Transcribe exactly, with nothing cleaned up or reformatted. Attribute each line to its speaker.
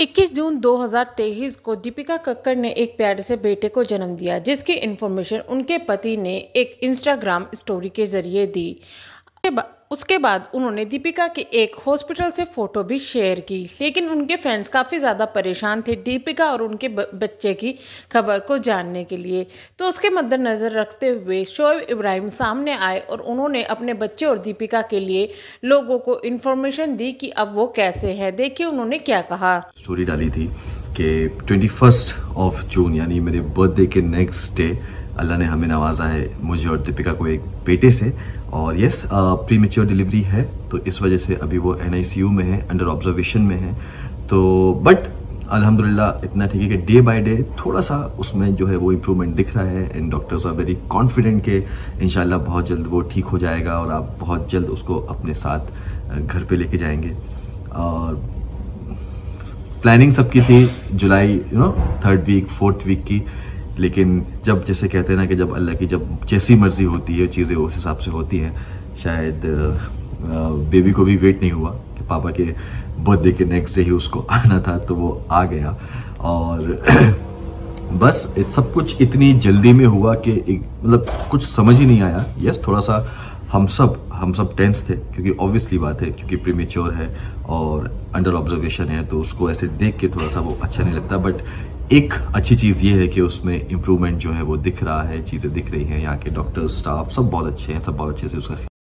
Speaker 1: इक्कीस जून दो हज़ार तेईस को दीपिका कक्कड़ ने एक प्यारे से बेटे को जन्म दिया, जिसकी इन्फॉर्मेशन उनके पति ने एक इंस्टाग्राम स्टोरी के जरिए दी। उसके बा- उसके बाद उन्होंने दीपिका के एक हॉस्पिटल से फोटो भी शेयर की, लेकिन उनके फैंस काफ़ी ज़्यादा परेशान थे दीपिका और उनके ब- बच्चे की खबर को जानने के लिए। तो उसके मद्देनज़र रखते हुए शोएब इब्राहिम सामने आए और उन्होंने अपने बच्चे और दीपिका के लिए लोगों को इन्फॉर्मेशन दी कि अब वो कैसे हैं। देखिए उन्होंने क्या कहा।
Speaker 2: स्टोरी डाली थी कि ट्वेंटी फर्स्ट ऑफ जून यानी मेरे बर्थडे के नेक्स्ट डे अल्लाह ने हमें नवाजा है, मुझे और दीपिका को, एक बेटे से। और यस, प्री मेच्योर डिलीवरी है, तो इस वजह से अभी वो एन आई सी यू में है, अंडर ऑब्जर्वेशन में है। तो बट अल्हम्दुलिल्लाह इतना ठीक है कि डे बाय डे थोड़ा सा उसमें जो है वो इम्प्रूवमेंट दिख रहा है, and doctors are very confident कि इंशाल्लाह बहुत जल्द वो ठीक हो जाएगा और आप बहुत जल्द उसको अपने साथ घर पे लेके जाएंगे। और प्लानिंग सबकी थी July you know third week fourth week की, लेकिन जब जैसे कहते हैं ना कि जब अल्लाह की जब जैसी मर्जी होती है चीज़ें उस हिसाब से होती हैं। शायद बेबी को भी वेट नहीं हुआ कि पापा के बर्थडे के नेक्स्ट डे ही उसको आना था, तो वो आ गया। और बस सब कुछ इतनी जल्दी में हुआ कि मतलब कुछ समझ ही नहीं आया। यस, थोड़ा सा हम सब हम सब टेंस थे, क्योंकि ऑब्वियसली बात है, क्योंकि प्रीमेच्योर है और अंडर ऑब्जर्वेशन है, तो उसको ऐसे देख के थोड़ा सा वो अच्छा नहीं लगता। बट एक अच्छी चीज़ ये है कि उसमें इम्प्रूवमेंट जो है वो दिख रहा है, चीज़ें दिख रही हैं, यहाँ के डॉक्टर स्टाफ सब बहुत अच्छे हैं, सब बहुत अच्छे से उसका